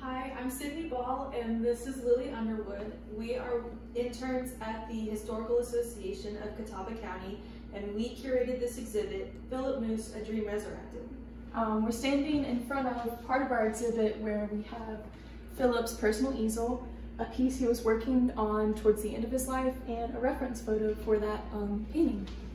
Hi, I'm Sydney Ball, and this is Lilly Underwood. We are interns at the Historical Association of Catawba County, and we curated this exhibit, Phillip, A Dream Resurrected. We're standing in front of part of our exhibit where we have Philip's personal easel, a piece he was working on towards the end of his life, and a reference photo for that painting.